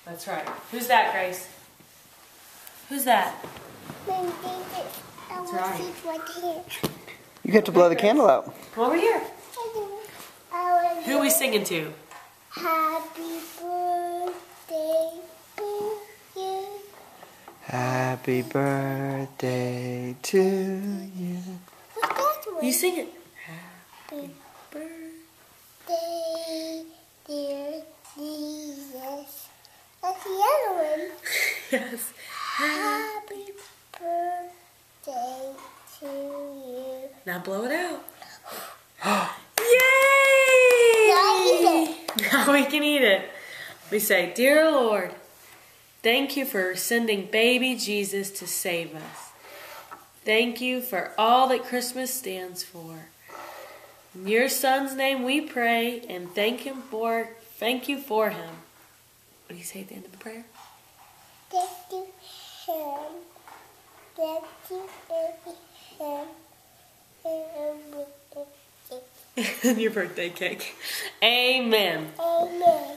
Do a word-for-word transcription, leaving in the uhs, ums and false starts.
That's right. Who's that, Grace? Who's that? That's right. You get to blow the candle out. Come over here. Who are we singing to? Happy birthday to you. Happy birthday to you. What's that one? You sing it. Happy birthday, dear Jesus. That's the other one. Yes. Happy birthday to you. Now blow it out. Yay! Now we can eat it. We say, Dear Lord, thank you for sending baby Jesus to save us. Thank you for all that Christmas stands for. In your son's name we pray and thank him for thank you for him. What do you say at the end of the prayer? Thank you, him. Thank you, him. And your birthday cake. Amen. Amen.